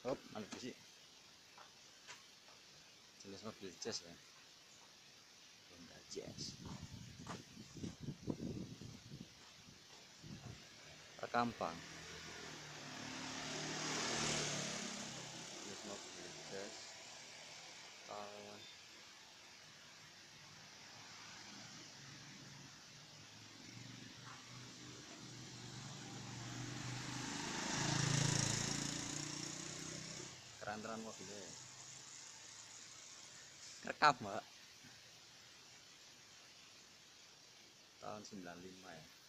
mana sih jenis mobil jazz ya, Honda Jazz. Rekam bang, jenis mobil jazz. Keren-keren mobilnya. Rekam mbak, tahun 95 ya.